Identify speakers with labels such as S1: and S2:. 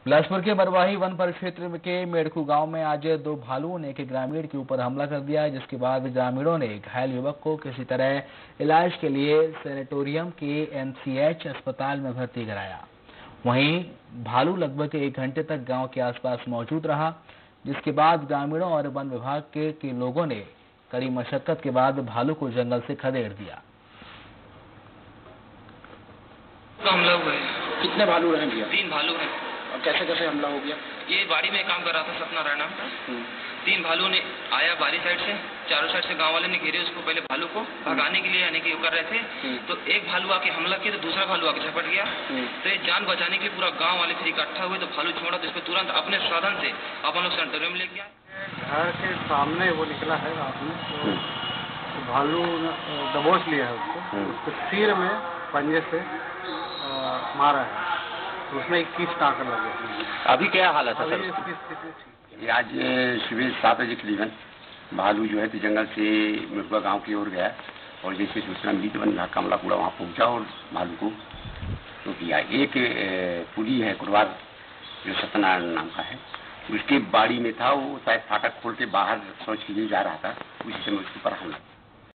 S1: बिलासपुर के बरवाही वन परिक्षेत्र के मेड़कू गांव में आज दो भालुओं ने एक ग्रामीण के ऊपर हमला कर दिया, जिसके बाद ग्रामीणों ने घायल युवक को किसी तरह इलाज के लिए सैनिटोरियम के एमसीएच अस्पताल में भर्ती कराया। वहीं भालू लगभग 1 घंटे तक गांव के आसपास मौजूद रहा, जिसके बाद ग्रामीणों और वन विभाग के लोगों ने कड़ी मशक्कत के बाद भालू को जंगल से खदेड़ दिया।
S2: हमला हुआ है।
S3: कितने भालू रहे भैया?
S2: 3 भालू हैं।
S3: और कैसे कैसे हमला हो गया?
S2: ये बाड़ी में काम कर रहा था सत्यनारायण नाम का। 3 भालू ने आया बारी साइड से, चारों साइड से गांव वाले ने घेरे उसको, पहले भालू को भगाने के लिए यानी कि कर रहे थे। तो एक भालू आके हमला किया तो दूसरा भालू आके झपट गया। तो ये जान बचाने के लिए पूरा गांव वाले फिर इकट्ठा हुए, तो भालू छोड़ा तो इसको तुरंत अपने साधन से अपन लोग सेंटोरियम ले गया।
S4: घर के सामने वो निकला है रात में, तो भालू दबोच लिया है उसको सिर में पंजे से मारा है, तो उसमें 21 टाँका लगे।
S3: अभी क्या हालत है सर?
S4: इसकी स्थिति ठीक
S3: है। आज सुबह 7 बजे करीबन भालू जो है तो जंगल से मेड़कुआ गांव की ओर गया, और जैसे सूचना मिली तो वन विभाग का अमला पूरा वहाँ पहुँचा और भालू को तो किया। एक पुली है कुरवार जो सत्यनारायण नाम का है, उसके बाड़ी में था, वो शायद फाटक खोल के बाहर शौच के लिए जा रहा था, उसी समय उसके ऊपर हमला।